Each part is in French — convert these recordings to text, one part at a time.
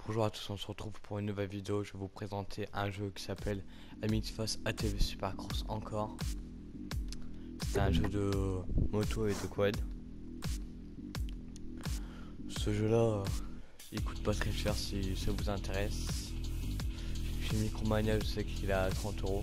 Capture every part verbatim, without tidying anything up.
Bonjour à tous, on se retrouve pour une nouvelle vidéo. Je vais vous présenter un jeu qui s'appelle Amixfoss A T V Supercross encore. C'est un jeu de moto et de quad. Ce jeu là, il coûte pas très cher si ça vous intéresse. Chez Micromania, je sais qu'il est à trente euros.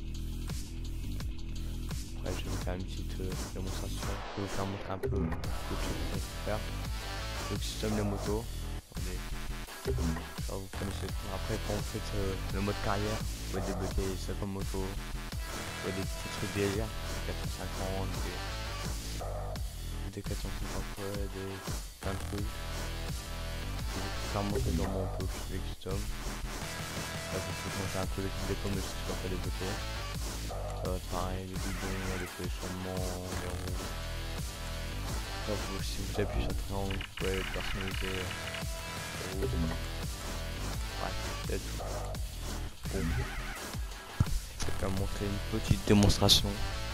Après, je vais vous faire une petite euh, démonstration. Je vais vous faire montrer un peu le truc qu'on peut faire. Donc, système de moto. Attendez. Alors, vous connaissez. Après, quand vous faites euh, le mode carrière, vous pouvez débloquer ça comme moto. Vous voyez des petits trucs délire, quatre cent cinquante, des, des quatre cent cinquante, ouais, des plein de trucs. Je vais vous faire montrer dans mon peu de custom. Là, vous pouvez monter un peu les pommes de ce que vous débloquer. Euh, pareil, les bidons, les positionnements, les roues. Là, vous, si vous appuyez sur le triangle, vous pouvez personnaliser les roues. Ouais, c'est tout. Bon. Je vais vous montrer une petite démonstration.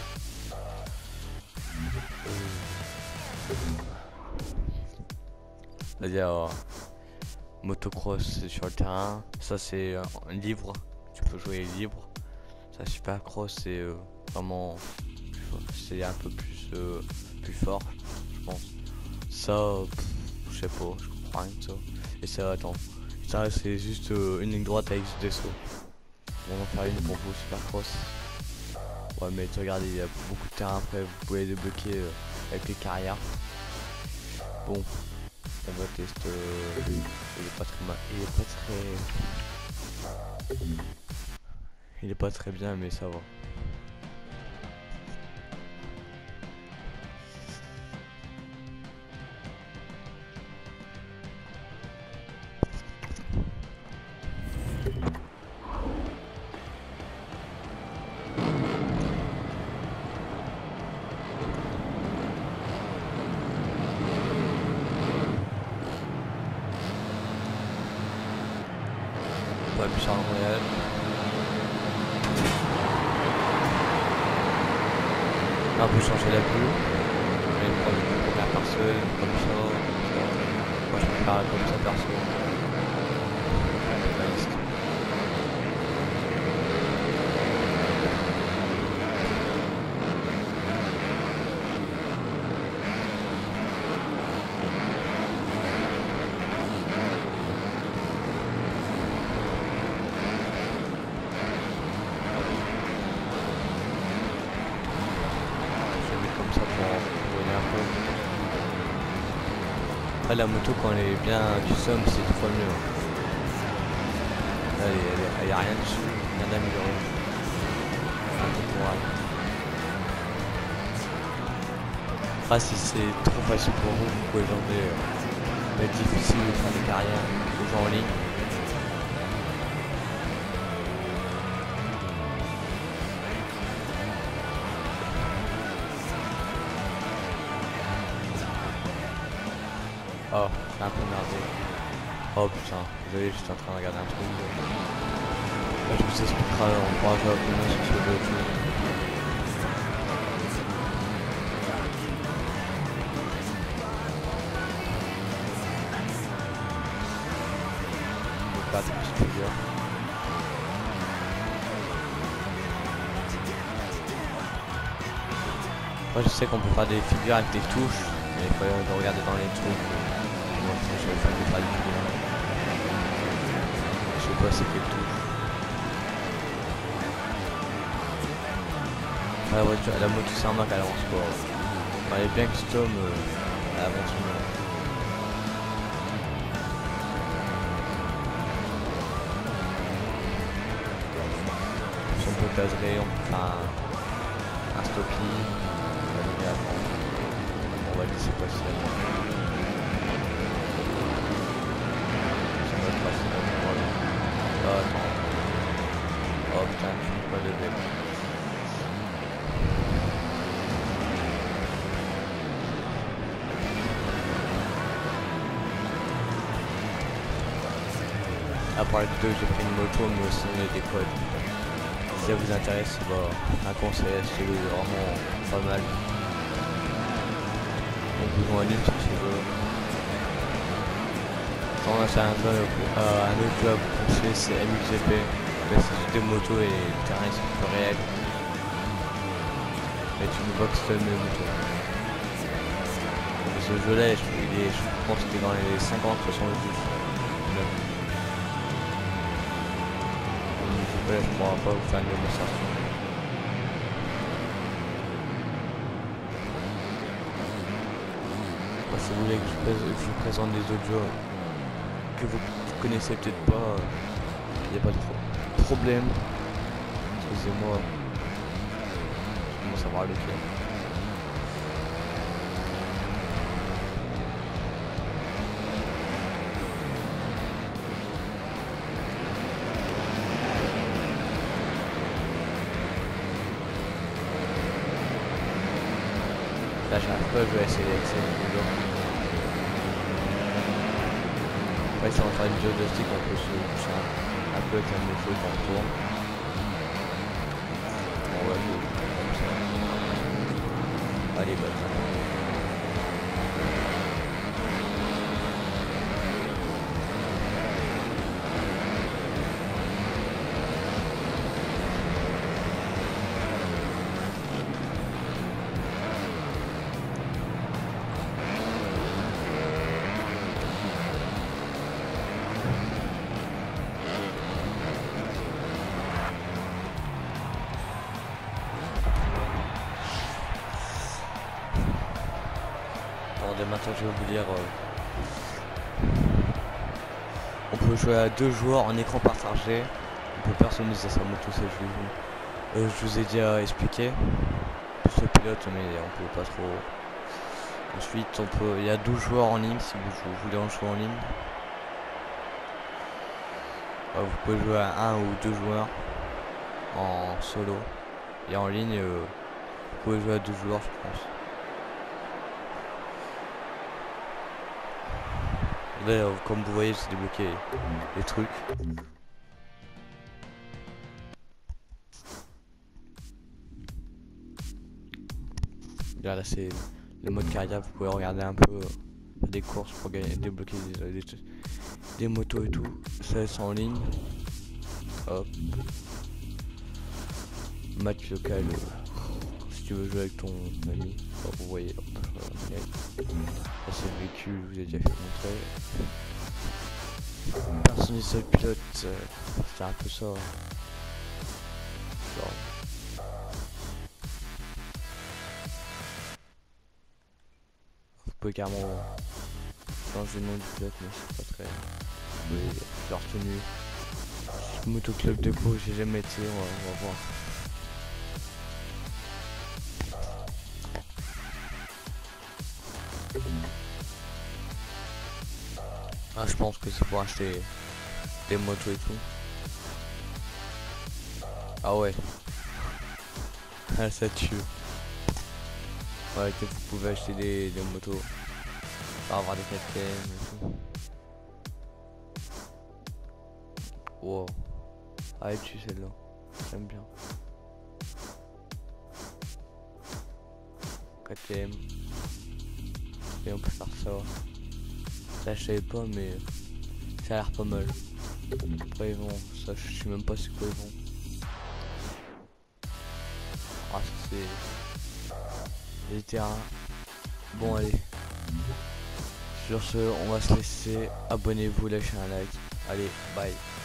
C'est-à-dire, motocross c'est sur le terrain. Ça, c'est un livre. Tu peux jouer libre. Ça, Supercross, c'est euh, vraiment. C'est un peu plus, euh, plus fort, je pense. Ça, pff, je sais pas, je comprends rien de ça. Et ça, attends. Ça, c'est juste euh, une ligne droite avec des sauts. On va en faire une pour vous, Supercross. Ouais, mais regardez, il y a beaucoup de terrain après, vous pouvez débloquer euh, avec les carrières. Bon, on va tester. Euh, il est pas très mal. Il est pas très. Il est pas très bien, mais ça va. On va appuyer sur le royal. Là, on peut changer la vue. On va prendre une première personne, comme ça, comme ça. Moi, je peux faire comme ça perso. Après, la moto, quand elle est bien du somme, c'est deux fois mieux. Là, il n'y a rien dessus, rien d'amélioré. Un peu pour elle. Après, si c'est trop facile pour vous, vous pouvez changer. Ça va être difficile de faire des carrières, de jouer en ligne. Oh, c'est un peu merdé. Oh putain, désolé, j'étais en train de regarder un truc. Là, je vous expliquerai, on pourra jouer un peu moins sur ce jeu et tout. Je vais pas des petites figures. Moi, je sais qu'on peut faire des figures avec des touches, mais il faut regarder dans les trucs. Moi, je vais faire des figures. Je sais pas c'est quelle touche. La voiture, la moto c'est un Mac, elle avance pas. Enfin, elle est bien custom, euh, elle avance mieux. Si on peut caser, on peut faire un, un stopping. On va laisser passer. Ça va passer dans le droit là. Oh, attends. Oh putain, je peux pas lever. À part la vidéo, j'ai pris une moto, mais aussi des quads. Si ça vous intéresse, bah, un conseil, c'est vraiment pas mal. On peut jouer en ligne si tu veux. c'est un, club, euh, un autre club français, c'est M X G P. Là c'est juste des motos et le terrain est super réel. Et tu ne vois que c'est mes motos. Ce jeu là, je, il est, je pense qu'il est dans les cinquante soixante-dix. Là, je pourrais pas vous faire une démonstration. Moi, si vous voulez que je, que je vous présente des autres jeux que vous connaissez peut-être pas, il n'y a pas de pro problème. Excusez-moi, je commence à voir lequel. Là j'arrive pas, je vais essayer d'accéder toujours. Ouais, si on fait une joystick, on peut se pousser un, un peu avec un défaut quand on tourne. On va jouer comme ça. Allez, bah. Maintenant je vais vous dire euh, on peut jouer à deux joueurs en écran partagé, on peut personnaliser sa moto, c'est je, euh, je vous ai déjà expliqué plus le pilote mais on peut pas trop. Ensuite on peut, il y a douze joueurs en ligne si vous, vous voulez en jouer en ligne. Euh, vous pouvez jouer à un ou deux joueurs en solo et en ligne euh, vous pouvez jouer à deux joueurs je pense. Là, comme vous voyez, j'ai débloqué les trucs. Là, là c'est le mode carrière, vous pouvez regarder un peu euh, des courses pour gagner, débloquer des, des, des motos et tout. Ça, c'est en ligne. Hop. Match local. Euh, si tu veux jouer avec ton ami, bon, vous voyez. Hop, euh, là, c'est le véhicule, je vous ai déjà fait montrer. Personnaliser le pilote, euh, c'est un peu ça. Genre. Vous pouvez carrément changer le nom du pilote, mais c'est pas très. Vous pouvez leur tenue. Moto Club de Pau, j'ai jamais été, on va, on va voir. Ah, je pense que c'est pour acheter des motos et tout. Ah ouais. Ah, ça tue. Ouais, que vous pouvez acheter des, des motos. Pour avoir des quatre K M et tout. Wow. Ah, elle tue celle-là. J'aime bien. quatre K M. Et on peut faire ça. Ça je savais pas mais ça a l'air pas mal. Après ils vont, ça je sais même pas c'est quoi ils vont. Ah ça c'est les terrains. Bon allez. Sur ce on va se laisser. Abonnez-vous, lâchez un like. Allez bye.